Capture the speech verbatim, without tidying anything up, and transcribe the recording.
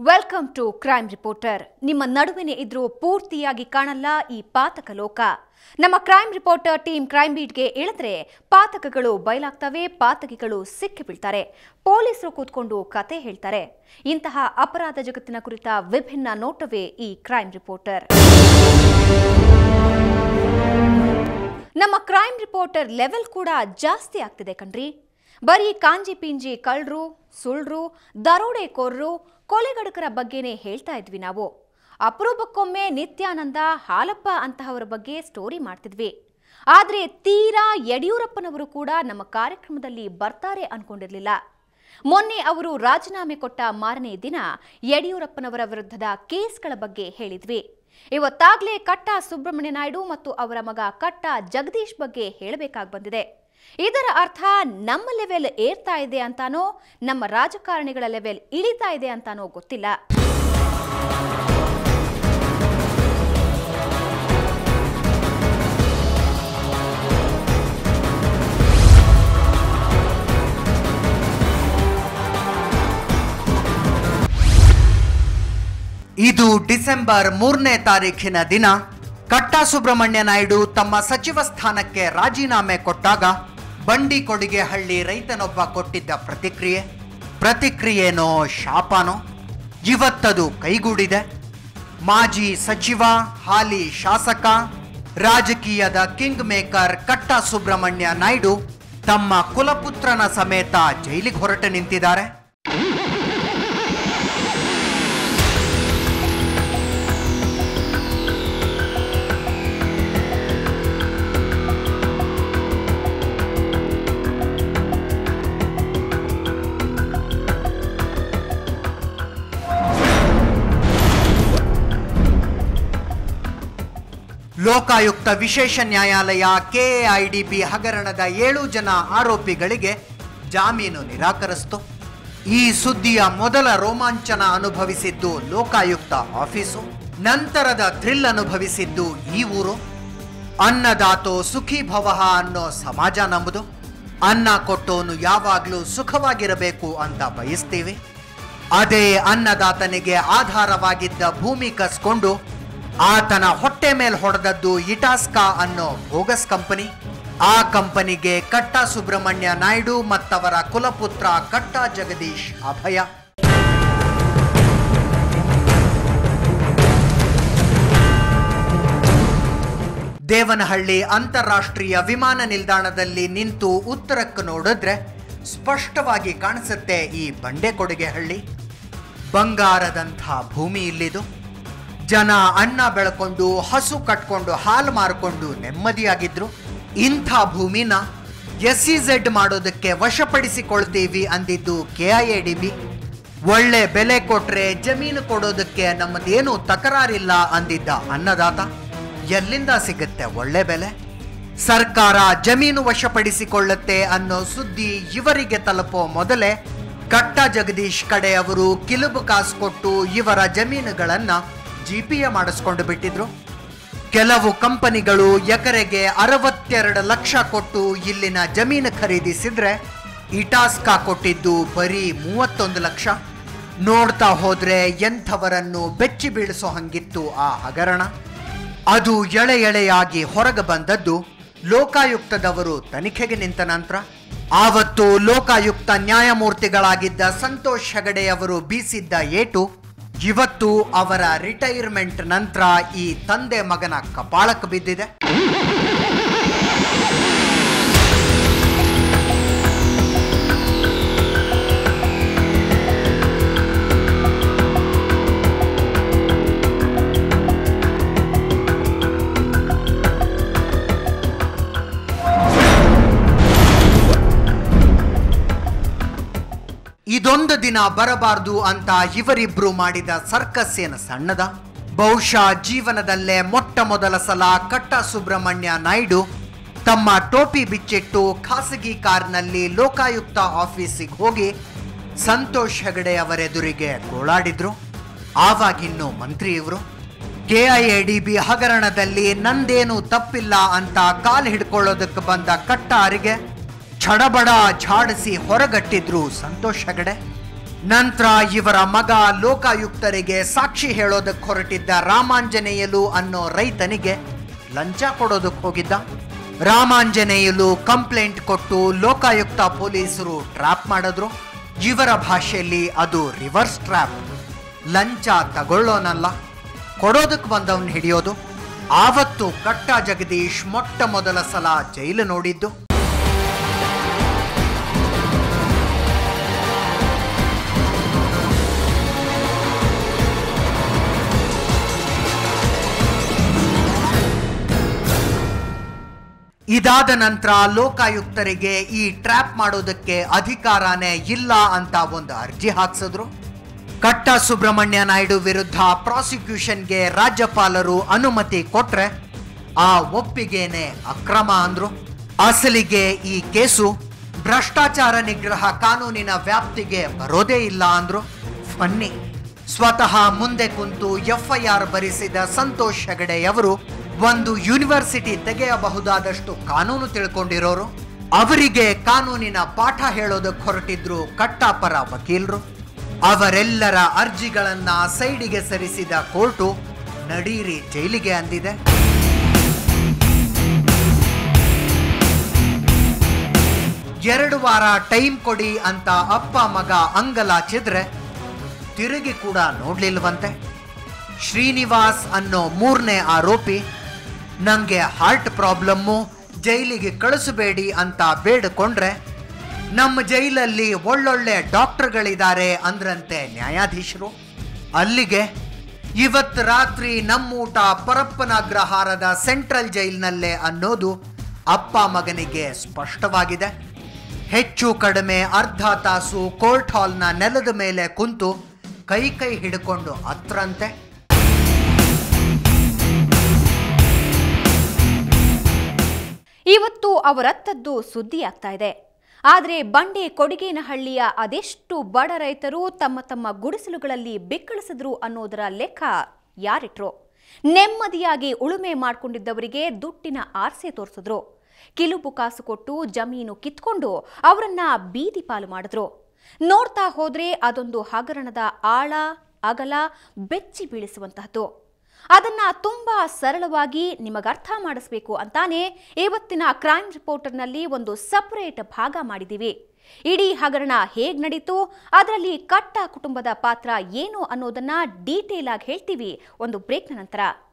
Welcome to crime reporter. ನಿಮ್ಮ ನಡುವಿನ ಇದ್ರೂ ಪೂರ್ತಿಯಾಗಿ ಕಾಣಲ್ಲ ಈ ಪಾತಕ ಲೋಕ. ನಮ್ಮ ಕ್ರೈಮ್ ರಿಪೋರ್ಟರ್ ಟೀಮ್ ಕ್ರೈಮ್ ಬೀಟ್ಗೆ ಇಳಿದ್ರೆ ಪಾತಕಗಳು ಬಯಲಾಗ್ತವೆ, ಪಾತಕಿಗಳು ಸಿಕ್ಕಿ ಬೀಳ್ತಾರೆ, ಪೊಲೀಸರು ಕೂತ್ಕೊಂಡು ಕತೆ ಹೇಳ್ತಾರೆ. ಇಂತಹ ಅಪರಾಧ ಜಗತ್ತಿನ ಕುರಿತ ವಿಭಿನ್ನ ನೋಟವೇ ಈ ಕ್ರೈಮ್ ರಿಪೋರ್ಟರ್. ನಮ್ಮ ಕ್ರೈಮ್ ರಿಪೋರ್ಟರ್ ಲೆವೆಲ್ ಕೂಡ ಜಾಸ್ತಿ ಆಗ್ತಿದೆ ಕಣ್ರಿ. ಬರೀ ಕಾಂಜಿ ಪಿಂಜಿ ಕಳ್ಳರು, ಸುಳ್ರು, ದರೋಡೆಕೋರರು, ಕೊಲೆಗಡಕರ ಬಗ್ಗೆನೇ ಹೇಳ್ತಾ ಇದ್ವಿ ನಾವು. ಅಪರೂಪಕ್ಕೊಮ್ಮೆ ನಿತ್ಯಾನಂದ, ಹಾಲಪ್ಪ ಅಂತಹವರ ಬಗ್ಗೆ ಸ್ಟೋರಿ ಮಾಡ್ತಿದ್ವಿ. ಆದರೆ ತೀರಾ ಯಡಿಯೂರಪ್ಪನವರು ಕೂಡ ನಮ್ಮ ಕಾರ್ಯಕ್ರಮದಲ್ಲಿ ಬರ್ತಾರೆ ಅನ್ಕೊಂಡಿರ್ಲಿಲ್ಲ. ಮೊನ್ನೆ ಅವರು ರಾಜೀನಾಮೆ ಕೊಟ್ಟ ಮಾರನೇ ದಿನ ಯಡಿಯೂರಪ್ಪನವರ ವಿರುದ್ಧದ ಕೇಸ್ಗಳ ಬಗ್ಗೆ ಹೇಳಿದ್ವಿ. ಇವತ್ತಾಗ್ಲೇ ಕಟ್ಟ ಸುಬ್ರಹ್ಮಣ್ಯ ನಾಯ್ಡು ಮತ್ತು ಅವರ ಮಗ ಕಟ್ಟ ಜಗದೀಶ್ ಬಗ್ಗೆ ಹೇಳಬೇಕಾಗಿ ಬಂದಿದೆ. ಇದರ ಅರ್ಥ ನಮ್ಮ ಲೆವೆಲ್ ಏರ್ತಾ ಇದೆ ಅಂತಾನೋ, ನಮ್ಮ ರಾಜಕಾರಣಿಗಳ ಲೆವೆಲ್ ಇಳಿತಾ ಇದೆ ಅಂತಾನೋ ಗೊತ್ತಿಲ್ಲ. ಇದು ಡಿಸೆಂಬರ್ ಮೂರನೇ ತಾರೀಖಿನ ದಿನ ಕಟ್ಟ ಸುಬ್ರಹ್ಮಣ್ಯ ನಾಯ್ಡು ತಮ್ಮ ಸಚಿವ ಸ್ಥಾನಕ್ಕೆ ರಾಜೀನಾಮೆ ಕೊಟ್ಟಾಗ ಬಂಡಿಕೊಡಿಗೆಹಳ್ಳಿ ರೈತನೊಬ್ಬ ಕೊಟ್ಟಿದ್ದ ಪ್ರತಿಕ್ರಿಯೆ. ಪ್ರತಿಕ್ರಿಯೆನೋ ಶಾಪನೋ ಇವತ್ತದು ಕೈಗೂಡಿದೆ. ಮಾಜಿ ಸಚಿವ, ಹಾಲಿ ಶಾಸಕ, ರಾಜಕೀಯದ ಕಿಂಗ್ ಮೇಕರ್ ಕಟ್ಟ ಸುಬ್ರಹ್ಮಣ್ಯ ನಾಯ್ಡು ತಮ್ಮ ಕುಲಪುತ್ರನ ಸಮೇತ ಜೈಲಿಗೆ ಹೊರಟು ನಿಂತಿದ್ದಾರೆ. ಲೋಕಾಯುಕ್ತ ವಿಶೇಷ ನ್ಯಾಯಾಲಯ ಕೆಎಐಡಿಬಿ ಹಗರಣದ ಏಳು ಜನ ಆರೋಪಿಗಳಿಗೆ ಜಾಮೀನು ನಿರಾಕರಿಸಿತು. ಈ ಸುದ್ದಿಯ ಮೊದಲ ರೋಮಾಂಚನ ಅನುಭವಿಸಿದ್ದು ಲೋಕಾಯುಕ್ತ ಆಫೀಸು, ನಂತರದ ಥ್ರಿಲ್ ಅನುಭವಿಸಿದ್ದು ಈ ಊರು. ಅನ್ನದಾತೋ ಸುಖಿ ಭವಃ ಅನ್ನೋ ಸಮಾಜ ನಮ್ಮದು. ಅನ್ನ ಕೊಟ್ಟೋನು ಯಾವಾಗಲೂ ಸುಖವಾಗಿರಬೇಕು ಅಂತ ಬಯಸ್ತೀವಿ. ಅದೇ ಅನ್ನದಾತನಿಗೆ ಆಧಾರವಾಗಿದ್ದ ಭೂಮಿ ಕಸ್ಕೊಂಡು ಆತನ ಹೊಟ್ಟೆ ಮೇಲೆ ಹೊಡೆದದ್ದು ಇಟಾಸ್ಕಾ ಅನ್ನೋ ಬೋಗಸ್ ಕಂಪನಿ. ಆ ಕಂಪನಿಗೆ ಕಟ್ಟ ಸುಬ್ರಹ್ಮಣ್ಯ ನಾಯ್ಡು ಮತ್ತವರ ಕುಲಪುತ್ರ ಕಟ್ಟ ಜಗದೀಶ್ ಅಭಯ. ದೇವನಹಳ್ಳಿ ಅಂತಾರಾಷ್ಟ್ರೀಯ ವಿಮಾನ ನಿಲ್ದಾಣದಲ್ಲಿ ನಿಂತು ಉತ್ತರಕ್ಕೆ ನೋಡಿದ್ರೆ ಸ್ಪಷ್ಟವಾಗಿ ಕಾಣಿಸುತ್ತೆ ಈ ಬಂಡೆಕೊಡಿಗೆಹಳ್ಳಿ. ಬಂಗಾರದಂಥ ಭೂಮಿ ಇಲ್ಲಿದು. ಜನ ಅನ್ನ ಬೆಳ್ಕೊಂಡು, ಹಸು ಕಟ್ಕೊಂಡು, ಹಾಲು ಮಾರ್ಕೊಂಡು ನೆಮ್ಮದಿಯಾಗಿದ್ರು. ಇಂಥ ಭೂಮಿನ ಎಸ್ ಸಿ ಝೆಡ್ ಮಾಡೋದಕ್ಕೆ ವಶಪಡಿಸಿಕೊಳ್ತೀವಿ ಅಂದಿದ್ದು ಕೆಐಎಡಿಬಿ. ಒಳ್ಳೆ ಬೆಲೆ ಕೊಟ್ರೆ ಜಮೀನು ಕೊಡೋದಕ್ಕೆ ನಮ್ಮದೇನು ತಕರಾರಿಲ್ಲ ಅಂದಿದ್ದ ಅನ್ನದಾತ. ಎಲ್ಲಿಂದ ಸಿಗುತ್ತೆ ಒಳ್ಳೆ ಬೆಲೆ? ಸರ್ಕಾರ ಜಮೀನು ವಶಪಡಿಸಿಕೊಳ್ಳುತ್ತೆ ಅನ್ನೋ ಸುದ್ದಿ ಇವರಿಗೆ ತಲುಪೋ ಮೊದಲೇ ಕಟ್ಟ ಜಗದೀಶ್ ಕಡೆಯವರು ಕಿಲುಬು ಕಾಸು ಕೊಟ್ಟು ಇವರ ಜಮೀನುಗಳನ್ನ ಜಿಪಿಎ ಮಾಡಿಸ್ಕೊಂಡು ಬಿಟ್ಟಿದ್ರು. ಕೆಲವು ಕಂಪನಿಗಳು ಎಕರೆಗೆ ಅರವತ್ತೆರಡು ಲಕ್ಷ ಕೊಟ್ಟು ಇಲ್ಲಿನ ಜಮೀನು ಖರೀದಿಸಿದ್ರೆ ಇಟಾಸ್ಕಾ ಕೊಟ್ಟಿದ್ದು ಬರೀ ಮೂವತ್ತೊಂದು ಲಕ್ಷ. ನೋಡ್ತಾ ಹೋದ್ರೆ ಎಂಥವರನ್ನು ಬೆಚ್ಚಿ ಬೀಳಿಸೋ ಹಂಗಿತ್ತು ಆ ಹಗರಣ. ಅದು ಎಳೆ ಎಳೆಯಾಗಿ ಹೊರಗೆ ಬಂದದ್ದು ಲೋಕಾಯುಕ್ತದವರು ತನಿಖೆಗೆ ನಿಂತ ನಂತರ. ಆವತ್ತು ಲೋಕಾಯುಕ್ತ ನ್ಯಾಯಮೂರ್ತಿಗಳಾಗಿದ್ದ ಸಂತೋಷ್ ಹೆಗಡೆಯವರು ಬೀಸಿದ್ದ ಏಟು ಇವತ್ತು ಅವರ ರಿಟೈರ್ಮೆಂಟ್ ನಂತರ ಈ ತಂದೆ ಮಗನ ಕಪಾಳಕ್ಕೆ ಬಿದ್ದಿದೆ. ಇದೊಂದು ದಿನ ಬರಬಾರ್ದು ಅಂತ ಇವರಿಬ್ರು ಮಾಡಿದ ಸರ್ಕಸ್ ಏನು ಸಣ್ಣದ? ಬಹುಶಃ ಜೀವನದಲ್ಲೇ ಮೊಟ್ಟ ಮೊದಲ ಸಲ ಕಟ್ಟ ಸುಬ್ರಹ್ಮಣ್ಯ ನಾಯ್ಡು ತಮ್ಮ ಟೋಪಿ ಬಿಚ್ಚಿಟ್ಟು ಖಾಸಗಿ ಕಾರ್ನಲ್ಲಿ ಲೋಕಾಯುಕ್ತ ಆಫೀಸಿಗೆ ಹೋಗಿ ಸಂತೋಷ್ ಹೆಗಡೆ ಅವರೆದುರಿಗೆ ಗೋಳಾಡಿದ್ರು. ಆವಾಗಿನ್ನು ಮಂತ್ರಿ ಇವರು. ಕೆಐಎಡಿಬಿ ಹಗರಣದಲ್ಲಿ ನಂದೇನು ತಪ್ಪಿಲ್ಲ ಅಂತ ಕಾಲು ಹಿಡ್ಕೊಳ್ಳೋದಕ್ಕೆ ಬಂದ ಕಟ್ಟಾರಿಗೆ ಛಡಬಡ ಝಾಡಿಸಿ ಹೊರಗಟ್ಟಿದ್ರು ಸಂತೋಷ್ ಹೆಗಡೆ. ನಂತರ ಇವರ ಮಗ ಲೋಕಾಯುಕ್ತರಿಗೆ ಸಾಕ್ಷಿ ಹೇಳೋದಕ್ಕೆ ಹೊರಟಿದ್ದ ರಾಮಾಂಜನೇಯಲು ಅನ್ನೋ ರೈತನಿಗೆ ಲಂಚ ಕೊಡೋದಕ್ಕೆ ಹೋಗಿದ್ದ. ರಾಮಾಂಜನೇಯಲು ಕಂಪ್ಲೇಂಟ್ ಕೊಟ್ಟು ಲೋಕಾಯುಕ್ತ ಪೊಲೀಸರು ಟ್ರ್ಯಾಪ್ ಮಾಡಿದ್ರು. ಇವರ ಭಾಷೆಯಲ್ಲಿ ಅದು ರಿವರ್ಸ್ ಟ್ರ್ಯಾಪ್. ಲಂಚ ತಗೊಳ್ಳೋನಲ್ಲ, ಕೊಡೋದಕ್ಕೆ ಬಂದವನ್ ಹಿಡಿಯೋದು. ಆವತ್ತು ಕಟ್ಟ ಜಗದೀಶ್ ಮೊಟ್ಟ ಮೊದಲ ಸಲ ಜೈಲು ನೋಡಿದ್ದು. ಇದಾದ ನಂತರ ಲೋಕಾಯುಕ್ತರಿಗೆ ಈ ಟ್ರ್ಯಾಪ್ ಮಾಡೋದಕ್ಕೆ ಅಧಿಕಾರನೇ ಇಲ್ಲ ಅಂತ ಒಂದು ಅರ್ಜಿ ಹಾಕ್ಸಿದ್ರು. ಕಟ್ಟ ಸುಬ್ರಹ್ಮಣ್ಯ ನಾಯ್ಡು ವಿರುದ್ಧ ಪ್ರಾಸಿಕ್ಯೂಷನ್ಗೆ ರಾಜ್ಯಪಾಲರು ಅನುಮತಿ ಕೊಟ್ರೆ ಆ ಒಪ್ಪಿಗೆನೆ ಅಕ್ರಮ ಅಂದ್ರು. ಅಸಲಿಗೆ ಈ ಕೇಸು ಭ್ರಷ್ಟಾಚಾರ ನಿಗ್ರಹ ಕಾನೂನಿನ ವ್ಯಾಪ್ತಿಗೆ ಬರೋದೇ ಇಲ್ಲ ಅಂದ್ರು. ಫನ್ನಿ, ಸ್ವತಃ ಮುಂದೆ ಕುಂತು ಎಫ್ಐಆರ್ ಬರೆಸಿದ ಸಂತೋಷ್ ಹೆಗಡೆಯವರು ಒಂದು ಯೂನಿವರ್ಸಿಟಿ ತೆಗೆಯಬಹುದಾದಷ್ಟು ಕಾನೂನು ತಿಳ್ಕೊಂಡಿರೋರು. ಅವರಿಗೆ ಕಾನೂನಿನ ಪಾಠ ಹೇಳೋದಕ್ಕೆ ಹೊರಟಿದ್ರು ಕಟ್ಟಾಪರ ವಕೀಲರು. ಅವರೆಲ್ಲರ ಅರ್ಜಿಗಳನ್ನ ಸೈಡಿಗೆ ಸರಿಸಿದ ಕೋರ್ಟು ನಡೀರಿ ಜೈಲಿಗೆ ಅಂದಿದೆ. ಎರಡು ವಾರ ಟೈಮ್ ಕೊಡಿ ಅಂತ ಅಪ್ಪ ಮಗ ಅಂಗಲಾಚಿದ್ರೆ ತಿರುಗಿ ಕೂಡ ನೋಡ್ಲಿಲ್ವಂತೆ. ಶ್ರೀನಿವಾಸ್ ಅನ್ನೋ ಮೂರನೇ ಆರೋಪಿ ನಂಗೆ ಹಾರ್ಟ್ ಪ್ರಾಬ್ಲಮ್ಮು, ಜೈಲಿಗೆ ಕಳಿಸಬೇಡಿ ಅಂತ ಬೇಡಿಕೊಂಡ್ರೆ ನಮ್ಮ ಜೈಲಲ್ಲಿ ಒಳ್ಳೊಳ್ಳೆ ಡಾಕ್ಟರ್ಗಳಿದ್ದಾರೆ ಅಂದ್ರಂತೆ ನ್ಯಾಯಾಧೀಶರು. ಅಲ್ಲಿಗೆ ಇವತ್ತು ರಾತ್ರಿ ನಮ್ಮೂಟ ಪರಪ್ಪನ ಅಗ್ರಹಾರದ ಸೆಂಟ್ರಲ್ ಜೈಲಿನಲ್ಲೇ ಅನ್ನೋದು ಅಪ್ಪ ಮಗನಿಗೆ ಸ್ಪಷ್ಟವಾಗಿದೆ. ಹೆಚ್ಚು ಕಡಿಮೆ ಅರ್ಧ ತಾಸು ಕೋರ್ಟ್ ಹಾಲ್ನ ನೆಲದ ಮೇಲೆ ಕುಂತು ಕೈ ಕೈ ಹಿಡ್ಕೊಂಡು ಅತ್ರಂತೆ. ಇವತ್ತು ಅವರತ್ತದ್ದು ಸುದ್ದಿಯಾಗ್ತಾ ಇದೆ. ಆದರೆ ಬಂಡೆ ಕೊಡಿಗೇನಹಳ್ಳಿಯ ಅದೆಷ್ಟು ಬಡ ರೈತರು ತಮ್ಮ ತಮ್ಮ ಗುಡಿಸಲುಗಳಲ್ಲಿ ಬಿಕ್ಕಳಿಸಿದ್ರು ಅನ್ನೋದರ ಲೆಕ್ಕ ಯಾರಿಟ್ರು? ನೆಮ್ಮದಿಯಾಗಿ ಉಳುಮೆ ಮಾಡಿಕೊಂಡಿದ್ದವರಿಗೆ ದುಡ್ಡಿನ ಆರ್ಸೆ ತೋರಿಸಿದ್ರು. ಕಿಲುಬು ಕಾಸು ಕೊಟ್ಟು ಜಮೀನು ಕಿತ್ಕೊಂಡು ಅವರನ್ನ ಬೀದಿ ಪಾಲು ಮಾಡಿದ್ರು. ನೋಡ್ತಾ ಹೋದ್ರೆ ಅದೊಂದು ಹಗರಣದ ಆಳ ಅಗಲ ಬೆಚ್ಚಿ ಬೀಳಿಸುವಂತಹದ್ದು. ಅದನ್ನ ತುಂಬಾ ಸರಳವಾಗಿ ನಿಮಗರ್ಥ ಮಾಡಿಸ್ಬೇಕು ಅಂತಾನೆ ಇವತ್ತಿನ ಕ್ರೈಮ್ ರಿಪೋರ್ಟರ್ನಲ್ಲಿ ಒಂದು ಸಪರೇಟ್ ಭಾಗ ಮಾಡಿದ್ದೀವಿ. ಇಡೀ ಹಗರಣ ಹೇಗ್ ನಡೀತು, ಅದರಲ್ಲಿ ಕಟ್ಟ ಕುಟುಂಬದ ಪಾತ್ರ ಏನು ಅನ್ನೋದನ್ನ ಡೀಟೇಲ್ ಆಗಿ ಹೇಳ್ತೀವಿ ಒಂದು ಬ್ರೇಕ್ನ ನಂತರ.